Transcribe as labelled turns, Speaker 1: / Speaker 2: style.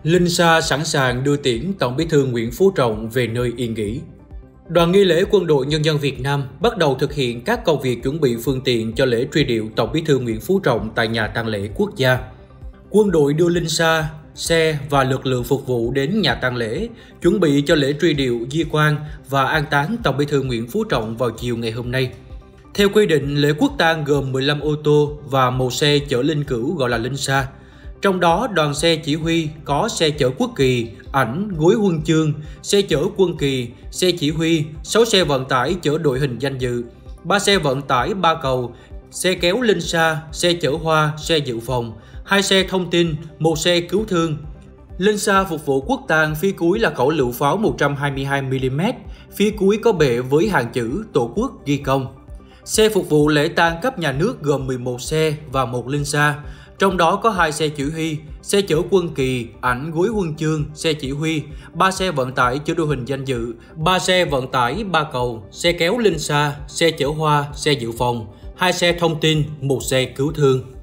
Speaker 1: Linh Sa sẵn sàng đưa tiễn Tổng Bí thư Nguyễn Phú Trọng về nơi yên nghỉ. Đoàn nghi lễ Quân đội Nhân dân Việt Nam bắt đầu thực hiện các công việc chuẩn bị phương tiện cho lễ truy điệu Tổng Bí thư Nguyễn Phú Trọng tại nhà tang lễ quốc gia. Quân đội đưa Linh Sa, xe và lực lượng phục vụ đến nhà tang lễ, chuẩn bị cho lễ truy điệu, di quan và an táng Tổng Bí thư Nguyễn Phú Trọng vào chiều ngày hôm nay. Theo quy định, lễ quốc tang gồm 15 ô tô và một xe chở linh cữu gọi là Linh Sa. Trong đó, đoàn xe chỉ huy có xe chở quốc kỳ, ảnh, gối huân chương, xe chở quân kỳ, xe chỉ huy, 6 xe vận tải chở đội hình danh dự, 3 xe vận tải 3 cầu, xe kéo Linh Sa, xe chở hoa, xe dự phòng, 2 xe thông tin, 1 xe cứu thương. Linh Sa phục vụ quốc tang, phía cuối là khẩu lựu pháo 122mm, phía cuối có bệ với hàng chữ Tổ quốc ghi công. Xe phục vụ lễ tang cấp nhà nước gồm 11 xe và 1 Linh Sa, trong đó có 2 xe chỉ huy, xe chở quân kỳ, ảnh, gối huân chương, xe chỉ huy, 3 xe vận tải chở đội hình danh dự, 3 xe vận tải 3 cầu, xe kéo Linh Sa, xe chở hoa, xe dự phòng, 2 xe thông tin, 1 xe cứu thương.